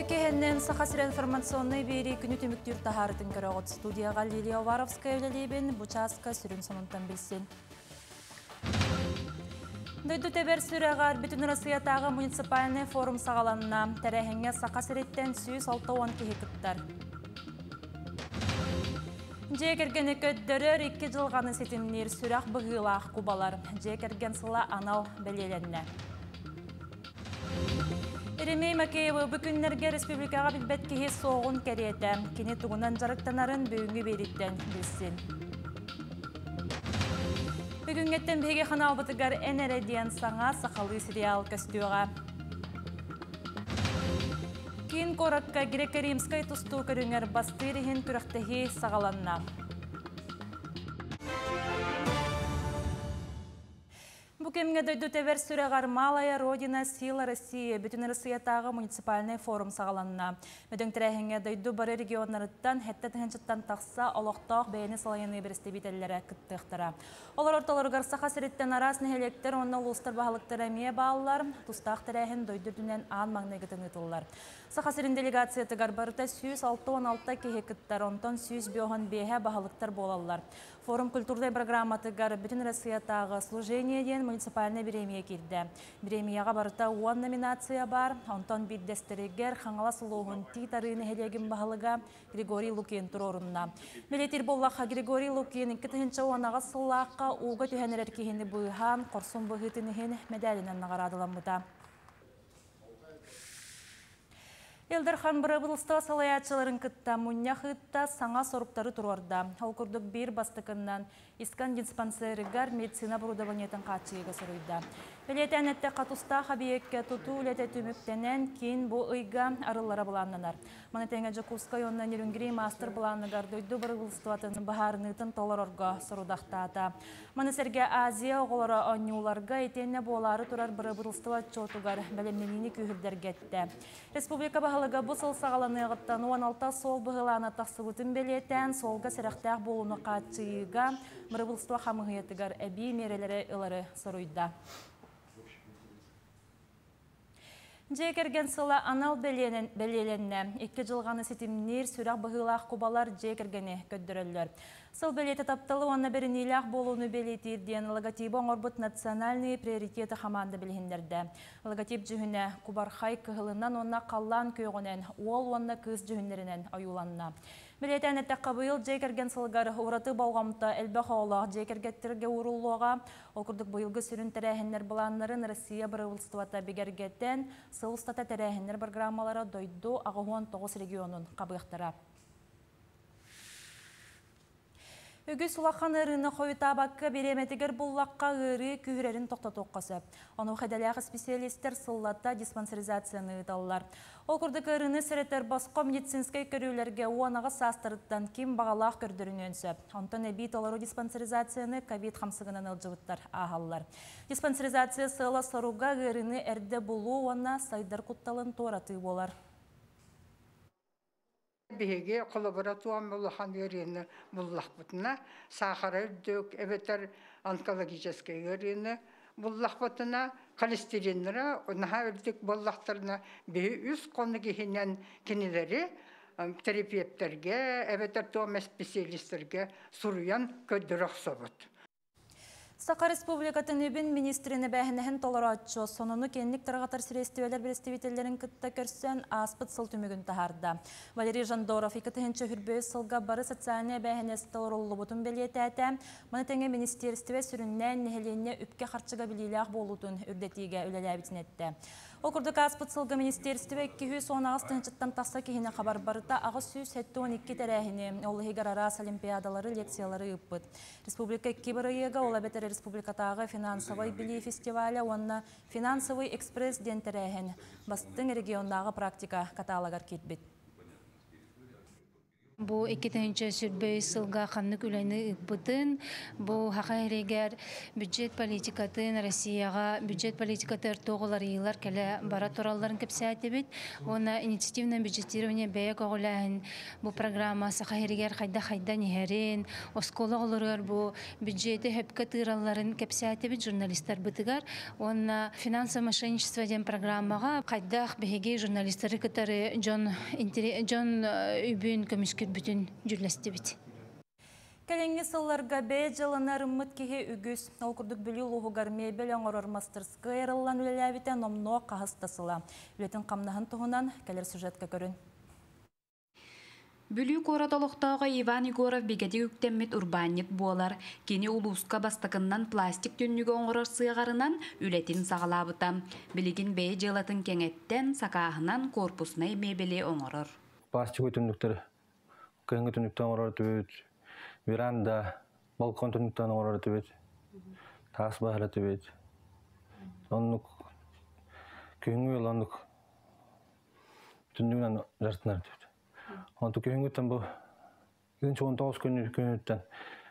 Кехеннен Сахасыр информационный бери күні түміктір тахарытын көріғыт студияға Лилия Варовская өлелейбен бұчасқа сүрін сонынтан білсен. Дөйді тәбір сүрәғар бүтін Россиятағы муниципальный форум сағаланына тәрәхенге Сахасыреттен 106 кехе күттар. Жекерген көттөрөр 2 жылғаны сетімнер сүрәқ бұғылақ кубалар. Жекерген сыла анал бәлеленне. Иремей Макеева бүкінлерге республикаға білбет кеге соғын кәреті. Кене тұғынан жарықтанарын бүйінгі беріттен білсін. Бүгінгеттен беге қанал бұтығар ән әрәден саңа сақалы сериал көстіуға. Кейін қораққа греко-римскай тұсту көріңер бастырығын күріқтігі сағаланна. Бүкемге дөйді тәвер сүрәғар Малая Родина Сила Россия бүтін Россиятағы муниципальный форум сағаланына. Мүдің тірәхіңге дөйді бары регионларыттан хәтті тіғіншіттан тақса олықтақ бәйіні салайыны бірісті бетелері күттіқтіра. Олар орталарығар Сахасыреттен арас нәхелектер, онна ұлыстар бағалықтар әмие бағалар, тұстақ тірәхін дөйдірдінен аң маңнайгытын ұтылар. Сахасырын делегация тығар барыта 116 кеге күттар, онтан 105 бағалықтар болалар. Форум культурдай программа тығар бүтін Россиятағы служениеден муниципальный премия кирді. Премияға барыта 10 номинация бар, онтан биддестерегер қаңала сұлуғын титарыны хелеген бағалыға Григорий Лукин тұр орынна. Мелетер боллаққа Григорий Лукин 2-ші онаға сыллаққа уға түйәнерер кейінді бұйған, қорсын бұғытынығын медалінен нағарадыламыда. Елдерхан бұрабылыста салаятчыларын күтті мұння қытта саңа сорыптары тұрорда. Ол күрдік бір бастықыннан искан диспансерігар медицина бұрудабанетін қатшыға сұрыйда. Білетен әтті қатуста қабиекке тұту үлеті түміктенен кейін бұл ұйға арылары бұланнанар. Манетенге Жакускай оннан ерінгірей мастер бұланныгар дөйді бұрабылыстуатын бағарынытын толар орға сұрудақтата. Манесерге Азия оғылары оңюларға етенне болары тұрар бұрабылыстуат чотугар бәлемненені күйірдергетті. Республика бағалыға бұл сыл сағаланығыттан 16 сол бұғыланы тақсығытын белетен солға сәріқтәқ болуны қатшыға бұрабылыстуа қамығыетігар әбей мерелері ұлары сұрыйда. Жекерген сыла анал бәлеленне. 2 жылғаны сетімнер сүрақ бұғылақ кубалар жекергені көддірілдер. Сыл бәлеті таптылы онна бірінейлақ болуыны бәлетірден логотипі оңырбыт национальный приоритеті қаманды білгендерді. Логотип жүхіне кубархай кығылынан онна қаллан көйгінен, ол онна кыз жүхінлерінен аюланна. Білетен әтті қабыл жекерген сылғар ұраты балғамта әлбәқ олақ жекергеттерге ұрылуға, оқырдық бұйылғы сүрін тәрәхінлер бұланларын Россия бұрылыстывата бігергеттен сылыстата тәрәхінлер программалары дойду ағуын 9 регионын қабықтыра. Үгіз ұлаққан ұрыны қойыта баққа береметігер бұллаққа ұры күйірерін тоқтатуққасы. Оны қайдалағы специалистер сыллатта диспансеризацияны ұталылар. Ол күрдік ұрыны сәреттер басқа медицинскай көрілерге оңаға састырыттан кем бағалақ көрдірін өнсі. Онтан әбейт олару диспансеризацияны ковид қамсығынан ұлжығыттар ағалылар. Диспансеризация сыла саруға ұрыны әрді бұлу оңа сайдар құтталын тораты болар. Беге коллаборатуам булахан ерені буллах бутына, сахара дөк, эветер онкологический ерені буллах бутына, холестеринлері, онаха өрдік буллахтарына беге үз қоны кехінен кенелері терапевттерге, эветер тома специалисттерге сұруян көддіріқ событ. Сақа Республикатын өбін министріне бәхінәхін толыратшы, сонуны кенлік тұрғатар сірестівелер бірістевителерін күтті көрсен аспыт сыл түмігін тахарда. Валерий Жандоров 2-ші хүрбөй сылға бары социальная бәхінесі толырулы бұтын белеті әті, мұнытеңе министерстіве сүріннен нәхеленне үпке қарчыға білейліғ болутын үрдетіге өлелі әбітін әтті. Окурдық аспыт сылғы министерстіве 219-тан тақса кейіне қабар барыта ағы 112 тәрәхіне олығығар арас олимпиадалары лекциялары үппіт. Республика 2 бірігі ола бәтері республикатағы финансовый били фестиваля, онна финансовый экспресс ден тәрәхін бастың региондағы практика каталагар кетбет. Бу 2-нче сүрбөй сылга ханнык үләне бутын, бу хакайрегер бюджет политикатын Россияга бюджет политикатыр тоголар йыллар келе бара торалларын кепсәте бит. Она инициативное бюджетирование бәяк оглаһын бу программа хакайрегер хайда нихерен, оскологлар бу бюджеты хөпкә тыралларын кепсәте бит журналистлар битигар. Она финансовое мошенничество дигән программага кайдах беге журналистлары кытары Джон Үбүн көмүскө бүтүн жүрләсте бит. Кәлеңгі сылларға бәй жылынар ұмыт кеге үгіз. Ол күрдік білі луғығар мейбел оңырыр мастерсқы әрілан үлеләбітен омно қағыстасыла. Үлетін қамнағын тұғынан кәлер сюжетка көрін. Бүлі кораталықтауға Иван Егоров бегеде үктеммет урбанет болар. Кені улуска бастықыннан пластик түннігі оңырыр сыйғарынан үлетін сағалабыта. Білігін бәй жылатын кеңеттен сақағынан корпуснай мебеле оңырыр. Пластик түндіктер, кәңгі түндіктен оңырыр түбет, веранда, балкон түндіктен оңырыр түбет, тас бағыры түбет. Онлық, кәңгі оланлық түндігінен жартынар түбет. Онты күйінгіттен бұл 19 күнніктен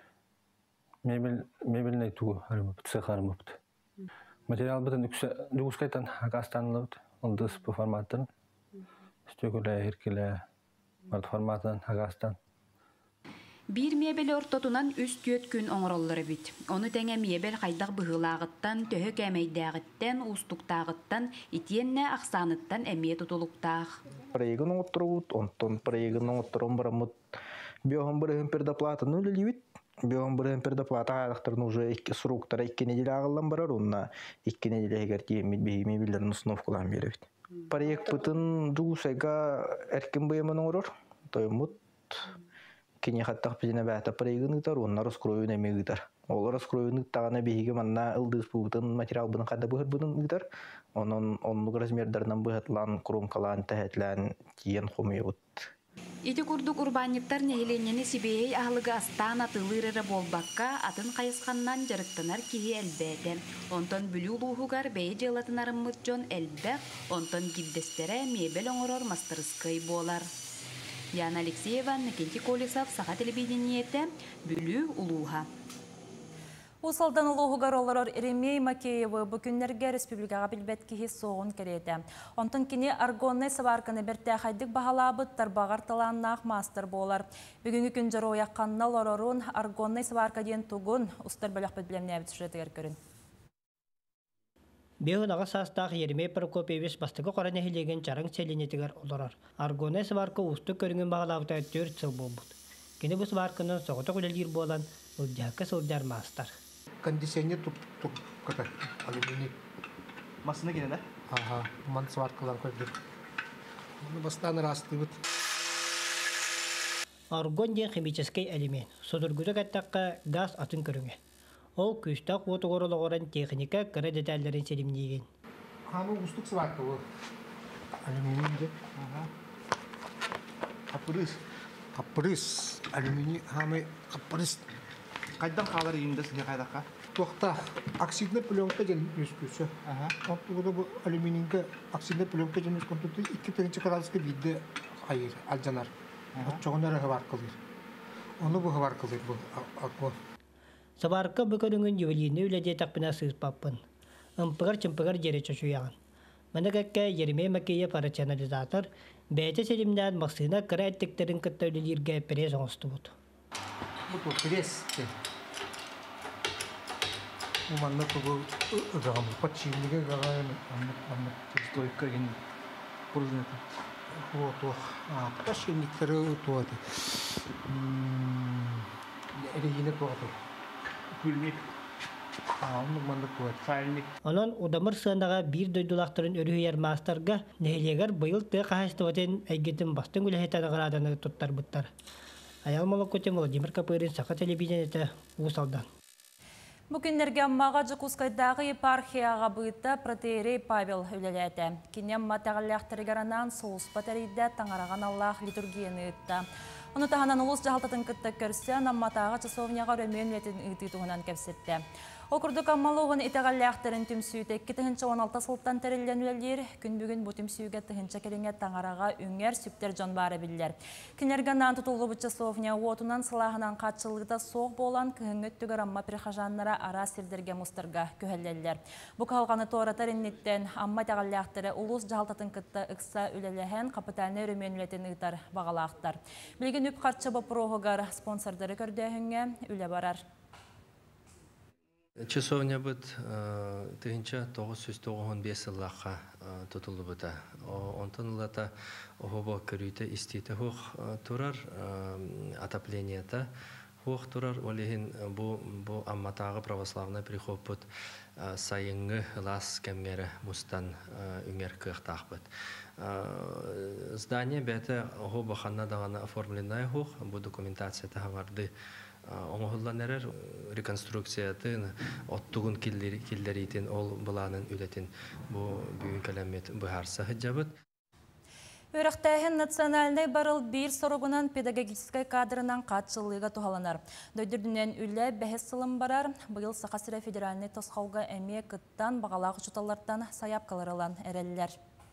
мебеліне түгі цех арымыпты. Материал бұтын үгіскайтан ағастанылы бұд. Олды спы форматтын. Стөкілі, еркелі, марты форматтын ағастан. Bir mebel ortotunan üst yöt gün oңrolları bit. Onu tenge mebel qaydak bıhılağıttan, töhü kämeydağıttan, ustuktağıttan, itienne aksanıttan emiye tutuluktağ. Проиган отрут, он проиган отром брамут. Биохам брэхэм пердоплата нули ливит. Биохам брэхэм пердоплата айлахтарын уже сроктара 2 неделе ағылдан барар, онна 2 неделе егер тиемет бейме билерін установкалан беребит. Проект бытын жуусайга эркин быйымын оңрор. Тоймут кене хаттақ бізіне бәті проиган ұтар, онна раскроюн әме ұтар. Ол раскроюн ұттағана бейге манна ылдыз бұғытын материал бұдың қада бұғыр бұдың ұтар. Онлық размердарынан бұғытлан, кромкалан, тәхетлән, тиен қомы ұт. Ити курдук урбаниттар нехиленнени сибейей ахлыгы астан атылырыры болбакка атын қайысқаннан жарықтанар кихи әлбәді. Онтон бүлі улуғығар бәй желатынарын мұтжон әлбәқ, онтон гиддестере мебел оңырор мастырыскай болар. Яна Алексеева, Никентий Колесов, Саха телевидениеті, бүлі улуға. Усалдан улуғығар оларар Иремей Макеевы бүкінлерге республикаға білбет кихи соғын кереді. Онтын кені аргонный саварканы бірті қайдық бағалабыт тарбағар таланнақ мастер болар. Бүгінгі күн жару яққанна лорорун аргонный саварка ден тұғын ұстар бөліқ білімне әбіт сүретігер көрін. Беғын аға састағы Еремей Прокопьевич бастығы қораны хилеген жарың селенетігер оларар. Аргонный саварка ұсты көріңін бағалабыта 4 сыл болбуд. Кені бұл саваркының соғыты күлелер болан ұлдяқы сылдар мастар. Кондиционер тук как алюминий. Масына келе да? Ага, ман сваркалар көрдік. Оны бастан растыбыт. Аргон ден химический элемент. Содыргүзі кәттаққа газ атын көріңе. Ол күстақ отығырылығырын техника кірі детальдерін селімдеген. Хамы ұстық сварка бұл. Алюминий де. Қапырыс. Алюминий хамы қапырыс. Қайдан қалар үйінде сіне қайдаққа? Тоқта оксидный пленка ден үскісі. Оттығыда бұл алюминийге оксидный пленка ден үскісі 2 градусқа бейді айыр, алжанар. Отчоғынары ғывар қылыр. Оны бұл ғывар қылыр бұл аква. Сабарка бүкөрүңүн ювелирны үләде тақпына сыспаппын. Ымпығар-чымпығар жере чөшуяған. Мәні кәкке Еремей Макеев рационализатор бәйті селімден мақсына кірі әттіктерін күтті өлелерге перез оңысты бұд. Бұл пресс. Уманна бұл ұғамы. Подчинлігі ғағайын. Стойка ген пружинеті. Подчинліктері ұтуады. Әрегені туады. Күлмек. Онон удамыр сынаға бір дөйдулақтырын өрүйер мастарға нәйлегер бұйыл тұй қағыстыватын әйгетін бастың үләхетаны ғыраданы тұттар бұттар. Аял Молокоте Владимир Капырин, Саха телевидениеті Усалдан. Бүгінлерге аммаға жүкускайдағы епархияға бұйытта протеерей Павел үлеләді. Кенем матағалияқтырыгаранан соғыс батарейді таңараған Аллах литургияны үтті. Оны тағанан ұлыс жағалтатын күтті көрсен, амматаға часовняға рөмен етін үті тұғынан кәпсетті. Okurduk ammalığın iteğallağıqtарын tümsüyte 2-16 sılttan terillen ülelер, gün bugün bu tümsüyge tıhınça kerenge tаңараға ünger süpter can bari biller. Kinergandan tutulgu bıçı Sofnya otunan sılahынан қатшылығыda soğuk bolan kıhıngöt tüger amma pirxajanlara ara sirderge mustırga köhelleller. Bu kalğanı toratar innitten amma teğallağıqtары ulus jahaltatın kıtta ıksa ülelehen kapitalini örümen ületen ıtar bağalağıqtar. Bilgin üp qartça bapuroğugar sponsordары kördöhünge üle barar. Часовня бит тыгынча 995 сыллакка тутулду бута. Онтон лата охобо көрүйтө истите хук турар отопленията хук турар олехин бу амматагы православный приход бут сайынгы лас кемгере мустан үңер кыктак бут. Здание бете охобо ханна дагана оформленная хук бу документацияда хабарды оңоллан эрер реконструкциятын оттугун киллеритин ол буланын үлетин бу бүгүн калемет быхарса хыджабыт. Өрөктәһен национальный барыл бир соругунан педагогической кадрынан катчылыга тухаланар. Дөйдүрдүнен үле бәһес сылым барар. Быйыл Саха-Сыра федеральный тосхауга эме кыттан багалак учуталлардан саяпкаларылан эреллер.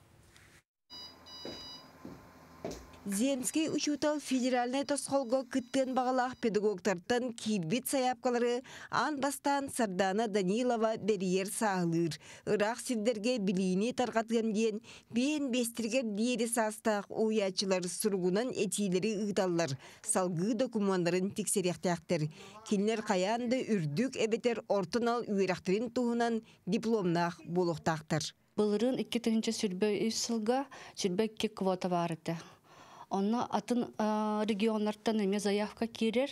Земский учутал федеральный тосхолго кыттын бағалақ педагогтартан кирбит саяпкалары ан бастан Сардана Данилова бериер сағылыр. Ирақ сирдерге билийни тарғатған ден бен бестіргер дейері састақ уячылар сұрғынан этилері ұғдалар. Салғы документарын тексеректяқтыр. Кинлер қаянды үрдік әбетер ортынал үйрақтырын туғынан дипломнақ болуқтақтыр. Бұлырын 2-тігінші сүрбе үйсілға сүрбе 2 квота барыды. Онна атын регионлардан эме заявка кирер.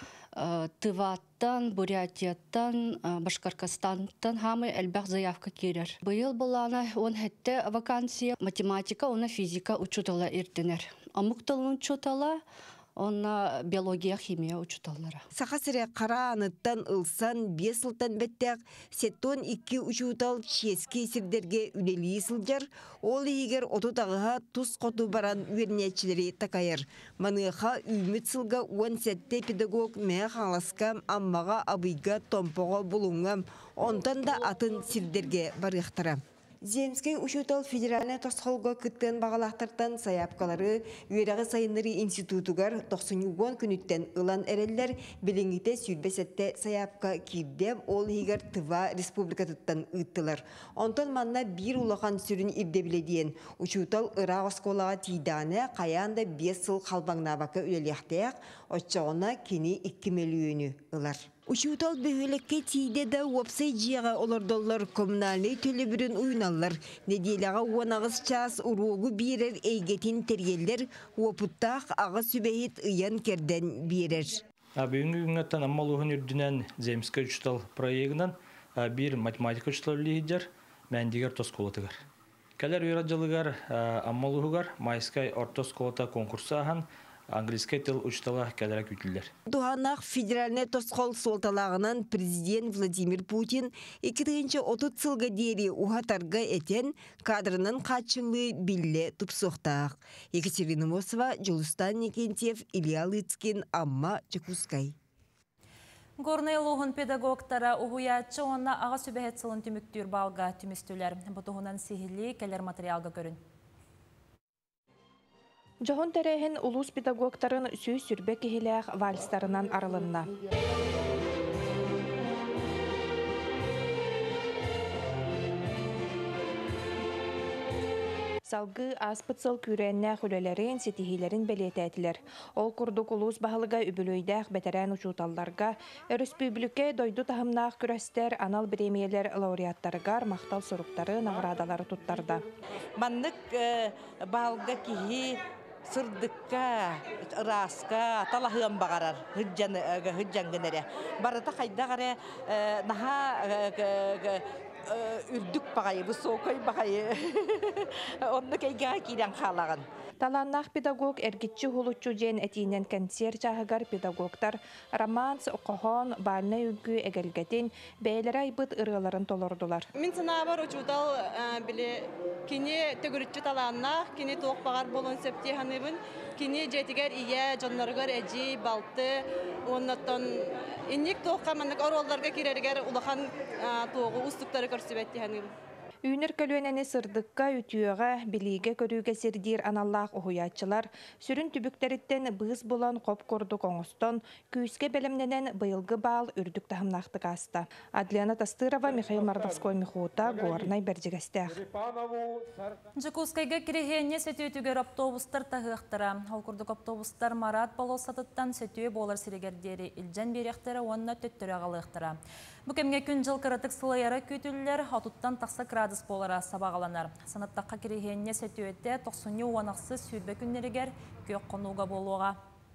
Тываттан, Бурятияттан, Башкортостандан хамы әлбәқ заявка кирер. Быйыл булана он хетте вакансия математика, она физика учутала иртенер. Амук тылын учутала, онна биология, химия учуталлары. Саха-Сыра қара аныттан ылсан 5 сылтан бәттәк сеттон 2 учутал ческе сирдерге үлелі сылжар, ол егер отутағыға тұз қоту баран үйернетчілері такайыр. Маныға үміт сылға 10 сәтте педагог мәе қаңласкам аммаға абыйға томпоға бұлуңам, онтан да атын сирдерге барықтыра. Земский учутал федеральный тосхолго кыттын бағалақтартан саяпкалары үйерағы сайыныры институтугар 90 күніттен ылан әрелер біліңгіте сүрбесетте саяпка кирдем ол егер Тыва республикатыттан ыттылар. Онтон манна бір улахан сүрін ирдебіледен учутал ырақ осколаға тейданы қаянда 5 сыл қалбаңнабақы өлелектеяқ, отчағына кені 2 миллионы ылар. Учутал бөһөлекке тиде да уапсай жиға олардоллар коммунальный төлөбүрүн уйналлар. Неделяға 19 час уругу бирер эйгетин тергеллер уапуттақ аға сүбейт ыян керден бирер. Бүгінгі күнгеттен аммалуғын үрдінен Земский учутал проегінен бір математика учутал үлігідер, мәндігер тосколатығар. Кәлер үйраджалығар аммалуғығар майскай ортосколата конкурсы аған английский тил учтала кәлерек үтілдер. Дуғанақ федеральный тосқол солталағынан президент Владимир Путин 2-30 сылға дері уғатарға әтен кадрының қатшылы білі тұпсоқтақ. Екатерина Мосова, Жолустан Никентьев, Илья Лыцкин, Амма Чекускай. Горный луғын педагогтара ұғыятчы онна аға сөбәхет сылын түміктір балға түмістілер. Бұтығынан сихили кәлер материалға көрін. Жоғын тәрәхін улус педагогтарын сүй сүрбе кехеләқ вальстарынан арылынна. Салгы аспытсыл күрәннә хүлелерін, сетихилерін белетәтілер. Ол күрдік улус бағылыға үбілөйдәқ бәтәрән учуталларға, республике дойду тахымнақ күрәстер анал премиялер лауреаттарығар мақтал сұруқтары нағырадалары тұттарда. Маннык бағылға кихи сырдыкка, раска, талахыам бағарар, хүджан генере. Барата қайда ғаре наха үрдік бағайы, высокой бағайы. Онны кәйгеға кейден қалаған. Таланнах педагог эргитчи хулуччу жен этинен концерт чагыгар педагогтар романс, оқохон, бальна үггү эгелгетин бәйлері айбыт ырыларын толордулар. Мен сынабар учутал биле кини төгүрүччү таланнах, кини тоқ бағар болон септи ханыбын, кини жетигер ие жонноргар эжи балты, оннаттан инник тоққа маннык оролларга кирергер улахан тоғы устуктары көрсүбетти ханыбын. Үйнер көлөнәне сырдыкка, ütüöға, билиге көрүүгө сирдир аналлах уһуячылар, сүрүн түбүктәриттен быз болан коп кордук оңостон, күүске белемненен быйылгы баал үрдүк тахымнахтык аста. Адлиана Тастырова, Михаил Мардовской, Михута, Горнай Бердигестях. Жакускайга кирехене сөтүтүгөр автобустар тахыктыра. Ол курдук автобустар Марат Болосатыттан сөтүө болар сирегердери илжен беректері онна төттөрө агалыктыра. Бу кемге күн жыл кыратык сылайара күтүллер хатуттан такса градус болара сабагаланар. Санаттакка кирехене сөтүөтте 90 уанаксы сүйрбе күннеригер көк конууга болууга.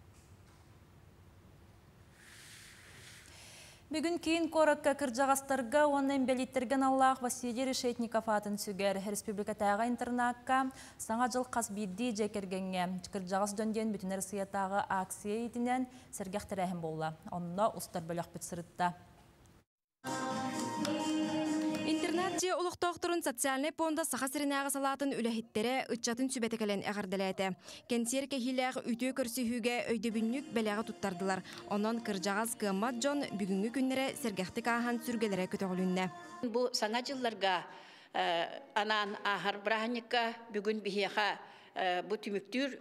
Бүгін кейін коракка кыржағастарға онын белиттерген Аллах Василий Решетников атын сүгер. Республикатаға интернатқа саңа жыл қасбидді жекергенге. Кыржағас дөнден бүтінер сыятағы акция етінен сәргәқтірәхім болла. Онына ұстар бөлік бүт сырытта. Интернет же улуқтоқтырын социальный понда сақасырынағы салатын үләхеттері ұтчатын сүбетекелен әғірділәді. Кенсер кехиләғ үті көрсіхуге өйдөбіннік бәләғі тұттардылар. Онын кыржағаз қымат жон бүгінгі күннері сәргәхтік ахан сүргелері көтіғілінне. Бұл саңа жылларға анан ахар браханникка бүгін бихеға бұл түміктүр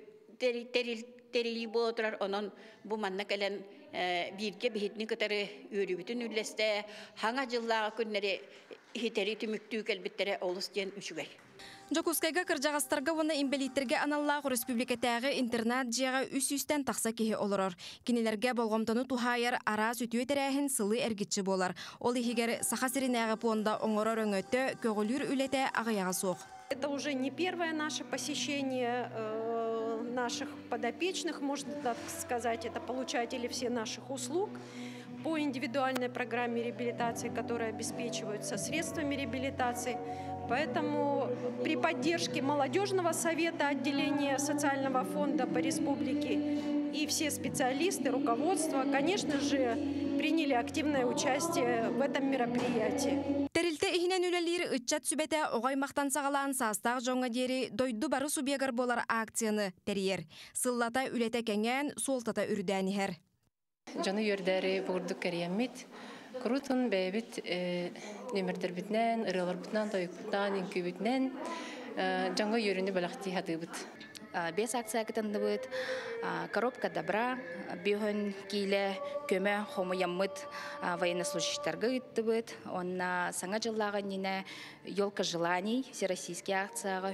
терили болотурар. Онын бұл манна кәлен бирге бихетini кытары өрүбүтүн үллесте хаңа жыллага күннери хитери түмүктүү келбиттере олус ден үчүгай. Жокускайга кыржагастарга вона имбелиттерге аналлах республикатагы интернат жыга үс-үстен такса кеhe олорор. Кинилерге болгомтону тухайар ара сүтүө терехин сылы эргитчи болар. Ол ихигер сахасиринагы понда оңорор өңөтө көгөлүр үлете агаяга соок. Это уже не первое наше посещение наших подопечных, можно так сказать, это получатели всех наших услуг по индивидуальной программе реабилитации, которые обеспечиваются средствами реабилитации. Поэтому при поддержке молодежного совета отделения социального фонда по республике и все специалисты, руководство, конечно же, приняли активное участие в этом мероприятии. Терилте ихинен үлелир ытчат сүбете оғаймақтан сағалан састақ жоңа дери дойду бары субьегар болар акцияны терьер. Сыллата үлете кенген, солтата үрдәнихер. Жаны үрдәри бұғырдық кәриеммет. Құрутын бәйбіт немердер бітнен, ырылар бітнен, тойық бітнен, инкі бітнен. Жаңға үріні балақты хаты бұд. Бес акция кітанды бұд. Коробка добра, бүйін кейлі көмі хомыяммыд военнослужащиттарға үтті бұд. Онна саңа жыллаға нені елка желаний, всероссийский акцияға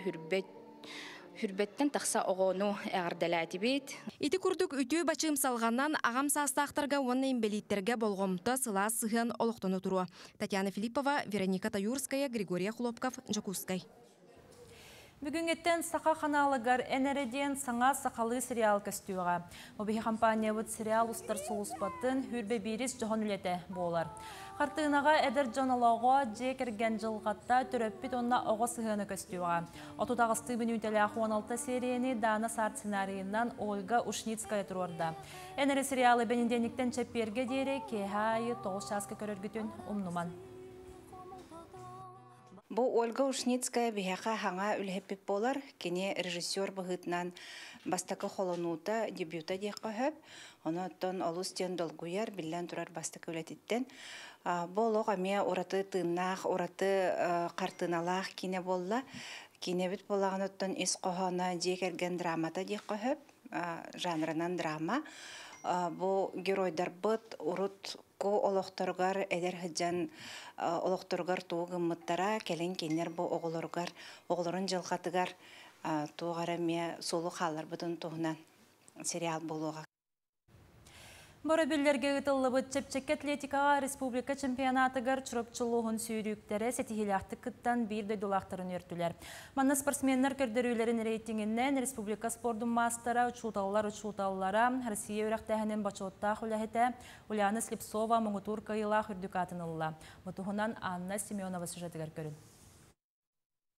Хүрбеттен тақса оғону әғірдәләті бейт. Ити күрдік үтіу бачым салғаннан ағам састақтарға оны имбелиттерге болғымта сыла сыған олықтыны тұру. Татьяна Филиппова, Вероника Таюрская, Григория Хлопков, Жакускай. Бүгінгеттен сақа қаналығар әнәреден саңа сақалы сериал көстуға. Обихи компания бұд сериал ұстар сұлыспатын хүрбе беріс жоғын үлеті болар. Қартығынаға әдір жоналауға жекерген жылғатта түрөппіт онна оға сығыны көстуға. Отудағысты бүн үтелі 16 серияны Дана Сарт сценарийынан Ольга Ушницкая тұрорда. Әнәрі сериалы бәнінденіктен чәпперге дейірі кейхайы тоғыз шасқы көріргітін ұмнуман. Бу Ольга Ушницкая бияха хаңа үлһеппеп болар, кене режиссер быһытнан бастакы холонута дебюта диякка хөп, онотон олустен долгуяр биллән турар бастакы үлетиттен. Болог аме ураты тыннах, ураты картыналах кине болла. Кине бит болаганоттон ис кохона декерген драмата диякка хөп, жанрынан драма. Бу геройдар быт урут ко олохторгар эдер хыджан олохторгар тугыммыттара келен кенер бу оголорун жылгатыгар тугара ме солу халар бутун тугнан сериал болуга. Бора билерге ытыллы быт чепчекке атлетикага республика чемпионатыгар чурапчылыгын сүйрүктері сетихилахты кыттан бир дөйдулақтарын өртүлер. Манна спортсменнер көрдөрүүлерин рейтингинен республика спордун мастера учуталлара Россия өрәктәһенен бачоттах үләһете Ульяна Слепцова Моңутур кайыла хүрдүк атынылла. Бутуһунан Анна Семенова сюжетигер көрүн.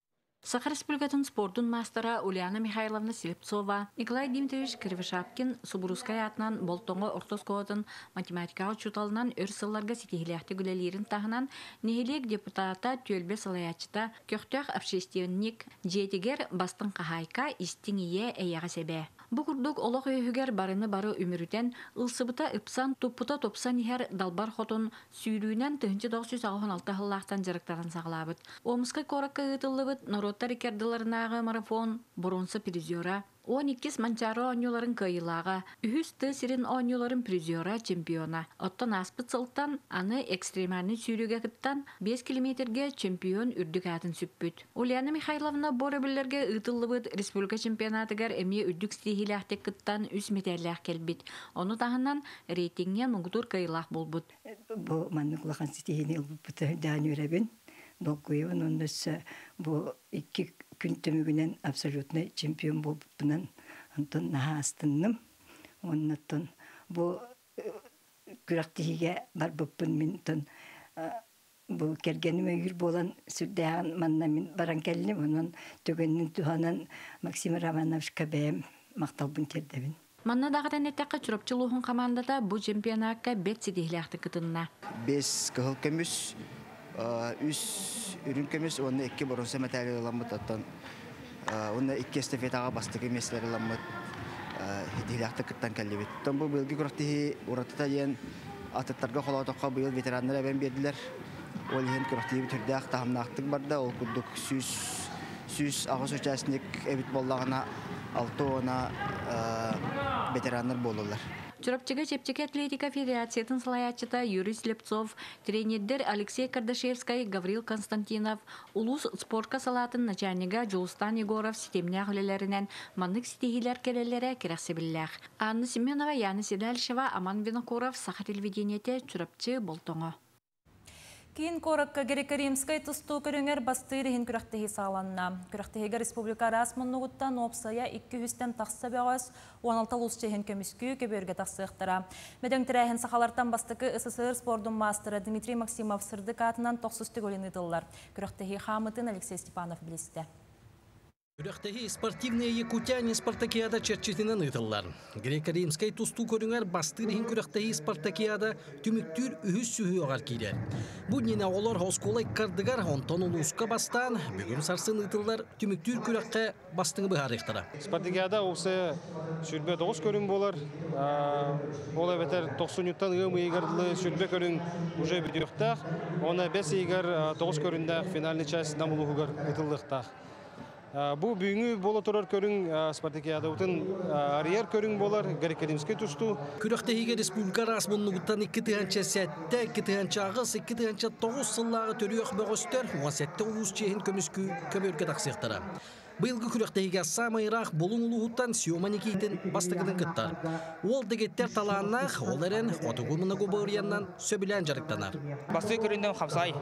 Саха Республикатын спортун мастера Ульяна Михайловна Слепцова, Николай Дмитриевич Кривошапкин Субурускай атынан болтоңго ортоскоотын математикага чуталынан өрсылларга сетихилякты гүлелерин тахынан нехилек депутата тюлбе салаячыта көктөк общественник жетигер бастын кахайка истиңие эяга себе. Бу курдук олох өйүгер барыны бары үмүрүтен ылсыбыта ыпсан туппута топсан ихер далбар хотун сүйрүүнен 1996 хыллахтан жарыктарын саглабыт. Омска коракка ытыллыбыт народтар икердыларынагы марафон бронза призера 12 манчары оңюларын кайылага, үхүс сирин оңюларын призера чемпиона. Оттан аспыт сылттан аны экстремальный сүйрүүгө кыттан 5 километрге чемпион үрдүк атын сүппүт. Ульяна Михайловна боробиллерге ытыллыбыт республика чемпионатыгар эмие үрдүк стихилахтек кыттан 3 метрлях келбит. Ону тахынан рейтингге нугутур кайылах болбут. Бу манныклахан стихини ылбыт дан үребин. Долгуеван оннысы бу 2 күн төмүгүнен абсолютно чемпион болбутунан антон нахастынным. Оннаттан бу күрактиге барбыппын минтон бу кергениме үйүр болан сүрдәгән манна мин баран келдим. Онун төгөннүн туханан Максим Романовичка бәм макталбын тердебин. Манна дагытан этекка чурапчылугун командада бу чемпионатка бет сидихлякты кытынна. 5 кыл көмүс үс үрүн көмүс оны 2 бронза медаль аламыт аттан. Оны 2 эстафетага бастыгы меслер аламыт. Хидилякты кыттан келбит. Тон бу белги көрөктү уратта ен аттарга холотокка быйыл ветерандар бен бердилер. Ол ен көрөктү түрдө тахамнактык барда ол курдук сүз агыс участник эбит боллагына 6 она ветерандар болулар. Чурапчыга Чепчеке атлетика федерациятын салаячыта Юрий Слепцов, тренердер Алексей Кардашевский, Гаврил Константинов, улус спортка салатын начальнига Жулстан Егоров системне хөлелеринен маннык стихилер келелере керексебиллер. Анна Семенова, Яна Седальшева, Аман Винокуров, Саха телевидениете чурапчы болтоңо. Кейін коракка Греко-Римскай тусту көріңер бастырыхин күрәқтіхи сағаланна. Күрәқтіхиге республика расмыннығыттан опсая 200-тен тақсы бәғыз 16 ұлысчехін көміскүй көберге тақсықтыра. Меден тірәйін сақалартан бастықы СССР спордың мастыры Дмитрий Максимов сырдық атынан тоқсысты көлін ұтылар. Күрәқтіхи қамытын Алексей Степанов білісті. Күрәқтәһи спортивные якутяне спартакиада черчетинен ытыллар. Греко-Римскай тусту көрүңер бастырыхин күрәқтәһи спартакиада түмүктүр үһүс сүһү агар килер. Бу нене олар хосколай кардыгар онтон улуска бастан бүгүн сарсын ытыллар түмүктүр күрәккә бастыңы быһарыктыра. Спартакиада олсы сүрбе 9 көрүң болар. Ола бетер 90-тан ыйгарлы сүрбе көрүң уже бүтүктәк. Оны 5 ыйгар 9 көрүндә финальный часть намулугар ытылдыктак. Бу бүгүнкү боло турар көрүң спартакиада утун арьер көрүң болар Греко-Римскай тусту. Күрәктәһиге республика расмынныгыттан 2 тыганча сәттә, 2 тыганча агыс, 2 тыганча 9 сыллары төрүөх бөгөстөр, 17 улус чехин көмүскү көбөргө таксыктыра. Быйылгы күрәктәһиге самайрак болуң улуһуттан Сиоманикитин бастыгын кыттар. Ол дегеттер талааннах оларен отугумына гоборяннан сөбүлән жарыктанар. Басты көрүндөн хамсай.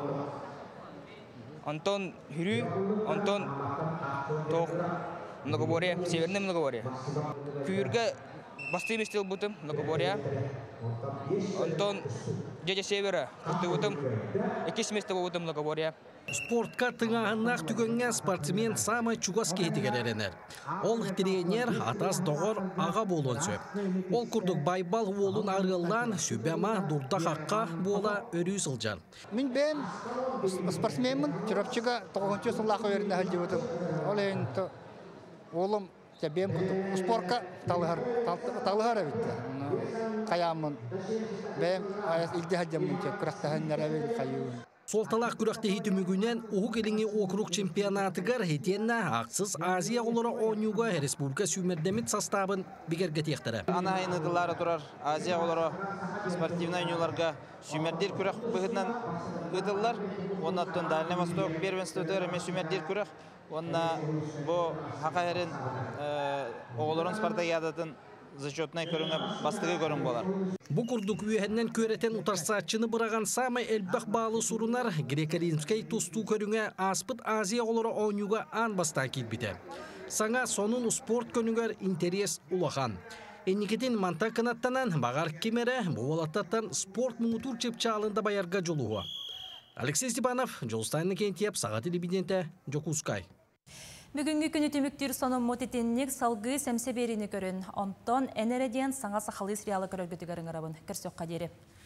Антон Хюрю, Антон Тох, многоборье, северное многоборье. Кюрга бастыми стил бутым многоборье. Антон дядя севера, бутым, экис место бутым многоборье. Спортка тыңағыннақ түгенген спортсмен самай чугас кейтігереренер. Ол тренер атас доғыр аға болуын сөп. Ол күрдік байбал олын арғылдан сөбема дұрда қаққа бола өрі сылжан. Мен бен спортсменмін, чұрапчыға 9-шы сыллақы өрінді әлде өтім. Ол енді олым бен спортқа талығар әбітті. Қаямын. Бен илді әлдемін күрақтағаннар әбін қайуын. Солталақ күрәқтәһи түмүгүнен уһу келиңи округ чемпионатыгар хетенна аксыз Азия олора оңюга республика сүймердемит составын бигерге тектері. Ана айныдылары турар Азия олора спортивный ойнуларга сүймердер күрәк быһытнан ыдыллар. Оннаттан Дальний Восток первенствотары мен сүймердер күрәк. Онна бу хакайрын оголорун спартакиадатын зачетный көрүнгө бастыгы көрүң болар. Бу курдук үйәһеннән көретен утарсатчыны быраган самай элбах баалы сурунар Греко-Римскай тусту көрүнгө аспыт Азия олора оңюга ан баста килбите. Саңа сонун спорт көнүгөр интерес улахан. Энникетин манта канаттанан багар кемере буолаттан спорт муутур чепчалында баярга жолуга. Алексей Степанов, Жолстайны кентиеп, Саға телевиденте, Жокускай. Бүгінгі күні түміктер соның мотетеннік салғы сәмсе беріні көрін. Онтон әнереден саңа сақалы сериалы көрілгітігерін арабын. Кірсек қадері.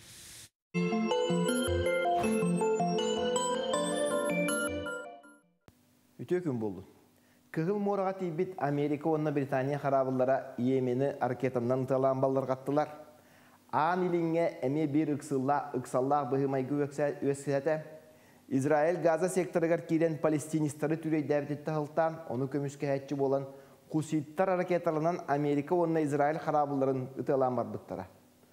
Үтө күн болды. Кығыл мораға тейбет Америка онна Британия харабыллара Йемені аркетаннан тылан баллар қаттылар. Аан илинге әме бір ұқсаллақ бұғымайғы өсіәті. Израиль Газа секторыгар кирен палестинистары түрей дәбететті ғылтан, оны көміске әтчі болан, құситтар аракеталынан Америка онна Израиль харабыларын ұтылан барбыттара.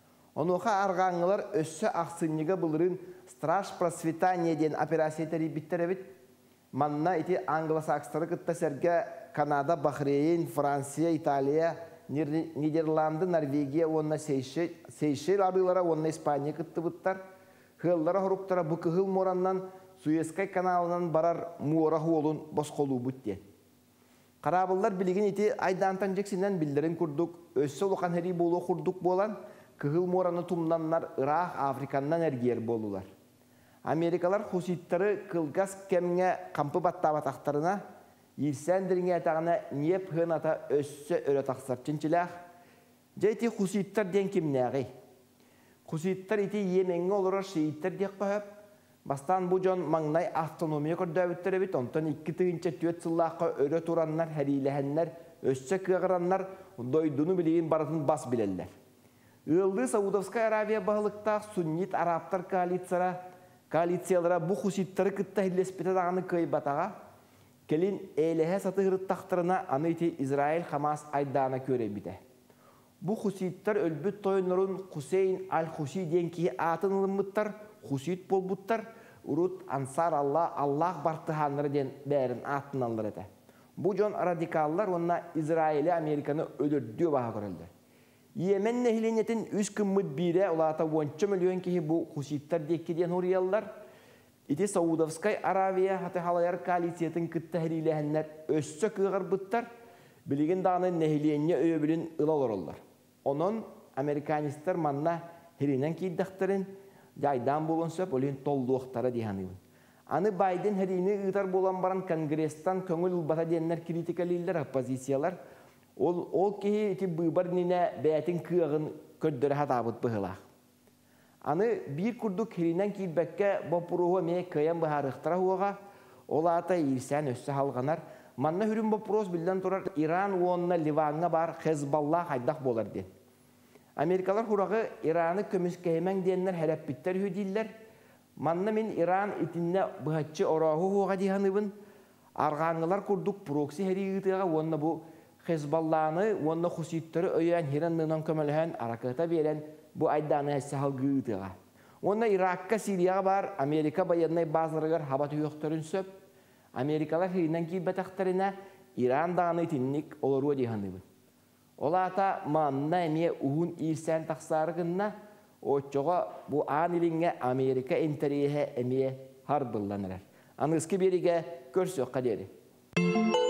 Онуға арғаңылар өссі ақсыннеға бұлырын страж просветания ден операциятары биттер әбіт. Манна ити англосакстары кытта сәрге Канада, Бахрейн, Франция, Италия, Нидерланды, Норвегия, онна Сейшел абылара, онна Испания кытты бұттар. Хыллара хоруптара бұқы хыл мораннан Суэскай каналынан барар муора хуолун босқолу бұтте. Қарабылар білген ити айдантан жексінен білдерін күрдік, өссі олуқан хәри болу құрдық болан, кығыл мораны тумнаннар Ирақ, Африканнан әргер болулар. Америкалар хуситтары кылгас кемге кампы баттабатақтарына, елсәндіріңе әтағына неп хыната өссі өрі тақсарчынчылақ. Жәйті хуситтар ден кемнәғи. Хуситтар ити еменге олыра шииттар дек қойып, бастан бұ жон маңнай автономия көрдәуіттер әбіт, онтан 2-4 сыллаққа өрі тураннар, әриләхеннер, өссі кығыраннар, дойдуны білейін баратын бас білелер. Үлді Саудовская Аравия бағылықтақ суннит арабтар коалициялара бұ хуситтары күтті хиллеспеті дағаны көйбатаға, келін әйләхе саты ғырыттақтарына аны ити Израиль Хамас айдана көре біді. Бұ хуситтар өлбіт тойынырын Хусейн Аль-Хуси денкеге атын ұлымыттар, хусит болбуттар, урут ансар Аллах бартыханлары ден бәрін атын алыр еті. Бұ жон радикаллар онына Израилі Американы өлірді баға көрілді. Йемен нәхиленетін 3 күн мұд бире олата 10 миллион кейі бұ хуситтар деккеден ұриялар. Ити Саудовскай Аравия хаты халайар коалициятын күтті әриләхінлер өссі кығыр бұттар, білеген дағаны нәхиленне өйбілін ұлалар олар. Onun Amerikanistler manna herinden kiydaktarın jaydan bolonsa bolin tolluqtara dihanıyın. Anı Biden herini ıtar bolan baran Kongrestan köngül ulbata diyenler kritikaliller, opozisiyalar. Ol ki iti bıbar nine beytin kığın köddürü hatabıt bıhılaq. Anı bir kurduk herinden kiydbekke bopuruhu me kıyan bıharıqtara huağa, ola ata irsen össü halganar. Manna hürüm bopuroz bilden turar İran oğunna Livan'a bar Hezbollah haydaq bolar den. Amerikalar hurağı İran'ı kömüskeymen diyenler helep bitter hüdiller. Manna min İran itinne bıhatçı orağı huağa dihanıbın. Arğanılar kurduk proksi heri ıtığa onunla bu Hezbollah'ını, onunla husitleri öyen hiranlığından kömülhen arakata veren bu aydanı hesse halgı ıtığa. Onunla Irak'a, Siriya'a bar Amerika bayanay bazılarıgar habatı yoktörün söp. Amerikalar herinden kiybetaqtarına İran dağını itinlik olur dihanıbın. Ola ata manna emeye uhun irsen taqsarıgınna oçoğa bu an ilinge Amerika enteriye emeye harbıllanırlar. Anıskı berige görsök kaderi.